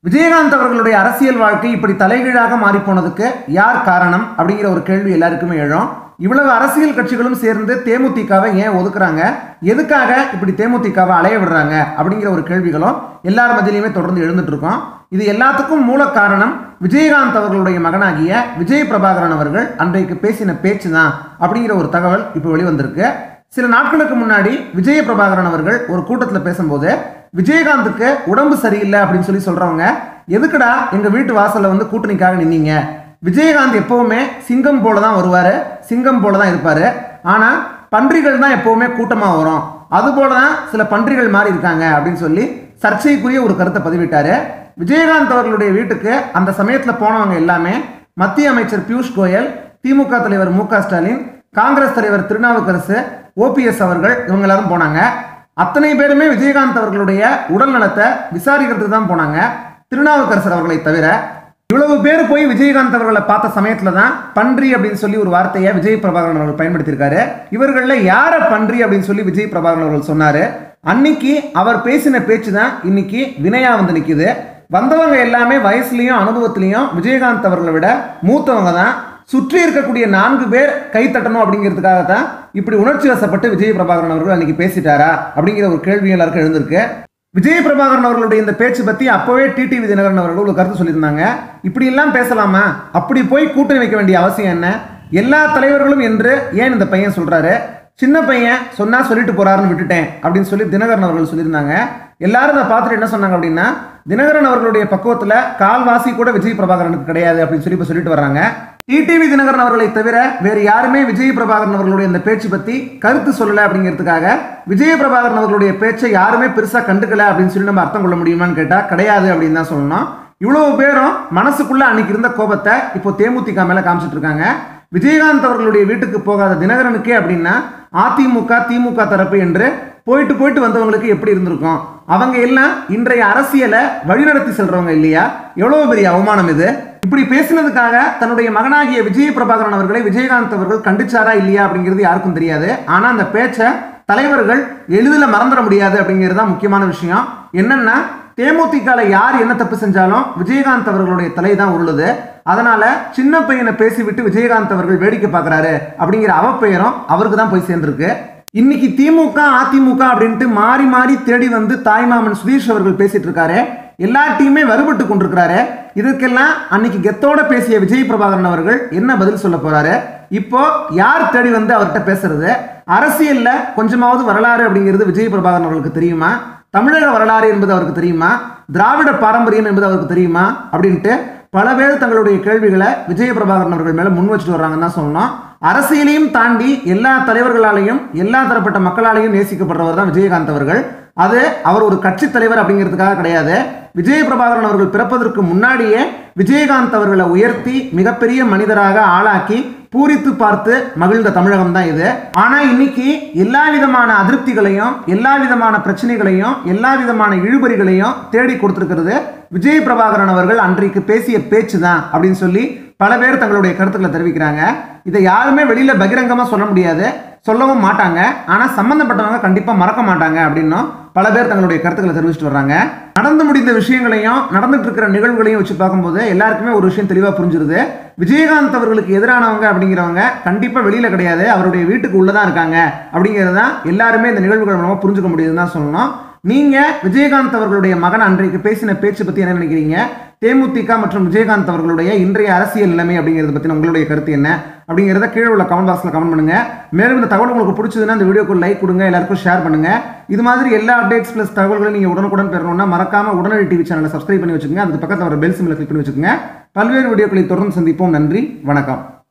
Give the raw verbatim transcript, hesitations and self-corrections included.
விஜயகாந்த் அவர்களுடைய அரசியல் வாழ்க்கை இப்படி தலைகீழாக மாறி போனதுக்கு யார் காரணம் அப்படிங்கிற ஒரு கேள்வி எல்லாருக்குமே எழும். இவ்வளவு அரசியல் கட்சிகளும் சேர்ந்து தேமுதிகவை ஏன் ஒதுக்குறாங்க, எதுக்காக இப்படி தேமுதிகவை அலைய விடுறாங்க அப்படிங்கிற ஒரு கேள்விகளும் எல்லார் மத்தியிலுமே தொடர்ந்து எழுந்துட்டு இருக்கோம். இது எல்லாத்துக்கும் மூல காரணம் விஜயகாந்த் அவர்களுடைய மகனாகிய விஜய் பிரபாகரன் அவர்கள் அன்றைக்கு பேசின பேச்சு தான் அப்படிங்கிற ஒரு தகவல் இப்போ வெளிவந்திருக்கு. சில நாட்களுக்கு முன்னாடி விஜய பிரபாகரன் அவர்கள் ஒரு கூட்டத்தில் பேசும்போது விஜயகாந்துக்கு உடம்பு சரியில்லை அப்படின்னு சொல்லி சொல்றவங்க, எதுக்குடா எங்க வீட்டு வாசல்ல வந்து கூட்டணிக்காக நின்னீங்க, விஜயகாந்த் எப்பவுமே சிங்கம் போல தான் வருவாரு, சிங்கம் போல தான் இருப்பாரு, ஆனா பன்றிகள் தான் எப்பவுமே கூட்டமா வரும், அது போலதான் சில பன்றிகள் மாறி இருக்காங்க அப்படின்னு சொல்லி சர்ச்சைக்குரிய ஒரு கருத்தை பதிவிட்டாரு. விஜயகாந்த் அவர்களுடைய வீட்டுக்கு அந்த சமயத்துல போனவங்க எல்லாமே மத்திய அமைச்சர் பியூஷ் கோயல், திமுக தலைவர் மு க ஸ்டாலின், காங்கிரஸ் தலைவர் திருநாவுக்கரசு, ஓபிஎஸ் அவர்கள், இவங்க எல்லாரும் போனாங்க. அத்தனை பேருமே விஜயகாந்த் அவர்களுடைய உடல் நலத்தை விசாரிக்கிறதுக்கு தான் போனாங்க, திருநாவுக்கரசர் அவர்களை தவிர. இவ்வளவு பேர் போய் விஜயகாந்த் அவர்களை பார்த்த சமயத்துல தான் பன்றி அப்படின்னு சொல்லி ஒரு வார்த்தையை விஜய் பிரபாகரன் அவர்கள் பயன்படுத்தியிருக்காரு. இவர்கள யார பன்றி அப்படின்னு சொல்லி விஜய் பிரபாகரன் அவர்கள் சொன்னாரு. அன்னைக்கு அவர் பேசின பேச்சு தான் இன்னைக்கு வினையா வந்து நிக்குது. வந்தவங்க எல்லாமே வயசுலயும் அனுபவத்திலையும் விஜயகாந்த் அவர்களை விட மூத்தவங்க தான். சுற்றி இருக்கக்கூடிய நான்கு பேர் கை தட்டணும் அப்படிங்கிறதுக்காக தான் இப்படி உணர்ச்சி வசப்பட்டு விஜய் பிரபாகரன் அவர்கள் அன்னைக்கு பேசிட்டாரா அப்படிங்கிற ஒரு கேள்வி எல்லாருக்கும் எழுந்திருக்கு. விஜய் பிரபாகரன் அவர்களுடைய இந்த பேச்சு பத்தி அப்பவே டிடிவி தினகரன் அவர்கள் ஒரு கருத்து சொல்லியிருந்தாங்க. இப்படி எல்லாம் பேசலாமா, அப்படி போய் கூட்டணி வைக்க வேண்டிய அவசியம் என்ன, எல்லா தலைவர்களும் என்று ஏன் இந்த பையன் சொல்றாரு, சின்ன பையன் சொன்னா சொல்லிட்டு போறாருன்னு விட்டுட்டேன் அப்படின்னு சொல்லி தினகரன் அவர்கள் சொல்லியிருந்தாங்க. எல்லாரும் அதை பார்த்துட்டு என்ன சொன்னாங்க அப்படின்னா, தினகரன் அவர்களுடைய பக்குவத்துல கால்வாசி கூட விஜய் பிரபாகரனுக்கு கிடையாது அப்படின்னு சொல்லி இப்ப சொல்லிட்டு வர்றாங்க. டிடிவி தினகரன் அவர்களை தவிர வேறு யாருமே விஜய் பிரபாகரன் அவர்களுடைய இந்த பேச்சு பத்தி கருத்து சொல்லல அப்படிங்கிறதுக்காக விஜய் பிரபாகரன் அவர்களுடைய பேச்சை யாருமே பெருசா கண்டுக்கல அப்படின்னு சொல்லி நம்ம அர்த்தம் கொள்ள முடியுமான்னு கேட்டா கிடையாது அப்படின்னு தான் சொல்லணும். இவ்வளவு பேரும் மனசுக்குள்ள அன்னைக்கு இருந்த கோபத்தை இப்போ தேமுதிக மேல காமிச்சிட்டு இருக்காங்க. விஜயகாந்த் அவர்களுடைய வீட்டுக்கு போகாத தினகரனுக்கே அப்படின்னா அதிமுக திமுக தரப்பு என்று போயிட்டு போயிட்டு வந்தவங்களுக்கு எப்படி இருந்திருக்கும்? அவங்க எல்லாம் இன்றைய அரசியலை வழிநடத்தி செல்றவங்க இல்லையா? எவ்வளவு பெரிய அவமானம் இது. இப்படி பேசினதுக்காக தன்னுடைய மகனாகிய விஜய் பிரபாகரன் அவர்களை விஜயகாந்த் அவர்கள் கண்டிச்சாரா இல்லையா அப்படிங்கிறது யாருக்கும் தெரியாது. ஆனா அந்த பேச்சை தலைவர்கள் எளிதில் மறந்துட முடியாது அப்படிங்கிறது தான் முக்கியமான விஷயம். என்னன்னா, தேமுதிக யார் என்ன தப்பு செஞ்சாலும் விஜயகாந்த் அவர்களுடைய தலை தான் உருளுது. அதனால சின்ன பையனை பேசிவிட்டு விஜயகாந்த் அவர்கள் வேடிக்கை பார்க்கிறாரு அப்படிங்கிற அவப்பெயரும் அவருக்கு தான் போய் சேர்ந்திருக்கு. இன்னைக்கு திமுக அதிமுக அப்படின்ட்டு மாறி மாறி தேடி வந்து தாய்மாமன் சுதீஷ் அவர்கள் பேசிட்டு இருக்காரு, எல்லாத்தையுமே வருபட்டு கொண்டிருக்கிறாரு. இதுக்கெல்லாம் அன்னைக்கு கெத்தோட பேசிய விஜய் பிரபாகரன் அவர்கள் என்ன பதில் சொல்ல போறாரு? இப்போ யார் தேடி வந்து அவர்கிட்ட பேசுறது? அரசியல்ல கொஞ்சமாவது வரலாறு அப்படிங்கிறது விஜய் பிரபாகரன் அவர்களுக்கு தெரியுமா? தமிழக வரலாறு என்பது அவருக்கு தெரியுமா? திராவிட பாரம்பரியம் என்பது அவருக்கு தெரியுமா? அப்படின்ட்டு பல பேர் தங்களுடைய கேள்விகளை விஜய பிரபாகரன் அவர்கள் மேல முன் வச்சுட்டு வர்றாங்கன்னு தான் சொல்லணும். அரசியலையும் தாண்டி எல்லா தலைவர்களாலையும் எல்லா தரப்பட்ட மக்களாலையும் நேசிக்கப்படுறவர் தான் விஜயகாந்த் அவர்கள். அது அவர் ஒரு கட்சி தலைவர் அப்படிங்கிறதுக்காக கிடையாது. விஜய பிரபாகரன் அவர்கள் பிறப்பதற்கு முன்னாடியே விஜயகாந்த் அவர்களை உயர்த்தி மிகப்பெரிய மனிதராக ஆளாக்கி பூரித்து பார்த்து மகிழ்ந்த தமிழகம் தான் இது. ஆனா இன்னைக்கு எல்லா விதமான அதிருப்திகளையும் எல்லா விதமான பிரச்சனைகளையும் எல்லா விதமான இழுபறிகளையும் தேடி கொடுத்திருக்கிறது விஜய் பிரபாகரன் அவர்கள் அன்றைக்கு பேசிய பேச்சு தான் அப்படின்னு சொல்லி பல பேர் தங்களுடைய கருத்துக்களை தெரிவிக்கிறாங்க. இதை யாருமே வெளியில பகிரங்கமா சொல்ல முடியாது, சொல்லவும் மாட்டாங்க. ஆனா சம்பந்தப்பட்டவங்க கண்டிப்பா மறக்க மாட்டாங்க அப்படின்னும் பல பேர் தங்களுடைய கருத்துக்களை தெரிவிச்சுட்டு வர்றாங்க. நடந்து முடிந்த விஷயங்களையும் நடந்துட்டு இருக்கிற நிகழ்வுகளையும் வச்சு பார்க்கும்போது எல்லாருக்குமே ஒரு விஷயம் தெளிவா புரிஞ்சிருது. விஜயகாந்த் அவர்களுக்கு எதிரானவங்க அப்படிங்கிறவங்க கண்டிப்பா வெளியில கிடையாது, அவருடைய வீட்டுக்கு உள்ளதான் இருக்காங்க அப்படிங்கிறதான் எல்லாருமே இந்த நிகழ்வுகள் மூலமா புரிஞ்சுக்க முடியுதுன்னு தான் சொல்லணும். நீங்க விஜயகாந்த் அவர்களுடைய மகன் அன்றைக்கு பேசின பேச்சு பத்தி என்ன நினைக்கிறீங்க? தேமுதிக மற்றும் விஜயகாந்த் அவர்களுடைய இன்றைய அரசியல் நிலைமை அப்படிங்கிறத பத்தி உங்களுடைய கருத்து என்ன அப்படிங்கிறத கீழே உள்ள கமெண்ட் பாக்ஸ்ல கமெண்ட் பண்ணுங்க. மேலும் இந்த தகவல் உங்களுக்கு பிடிச்சதுன்னா இந்த வீடியோக்கு லைக் கொடுங்க, எல்லாருக்கும் ஷேர் பண்ணுங்க. இது மாதிரி எல்லா அப்டேட்ஸ் பிளஸ் தகவல்களை நீங்க உடனுக்குடன் பெறணும்னா மறக்காம உடனடி டிவி சேனலை சப்ஸ்கிரைப் பண்ணி வச்சுக்கோங்க. அதுக்கு பக்கத்தில் வர பெல் சிம்பிளை கிளிக் பண்ணி வச்சுக்கோங்க. பல்வேறு வீடியோக்களை தொடர்ந்து சந்திப்போம். நன்றி, வணக்கம்.